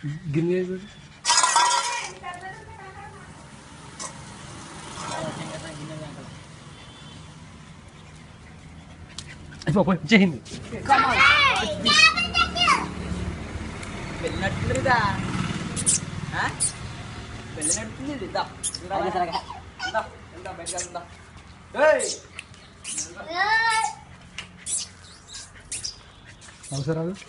గిన్నె అయిపోయి చేయింది వెళ్ళినట్టుందిదా వెళ్ళినట్టుంది ఇద్దా బయటకు వెళ్దా అవసరాలు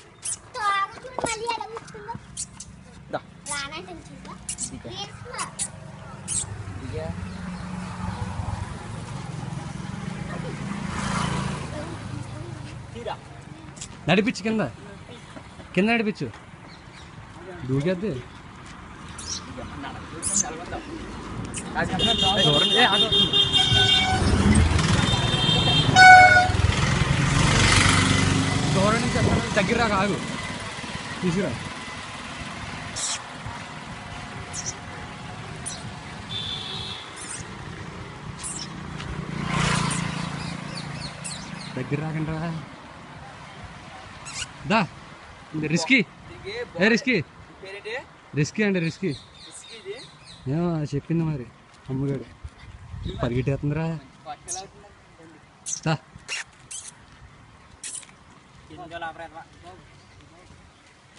నడిపించు కింద కింద నడిపించు దూకేద్ది దూరం నుంచి దగ్గర రాక ఆగు తీసుకురా దగ్గర రాకండి రా దా రిస్కీ రిస్కీ రిస్కీ అండి రిస్కీ ఏమో చెప్పింది మరి అమ్మగాడు పరిగెట్టేస్తుందిరా దా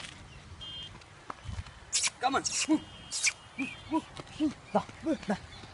Come on.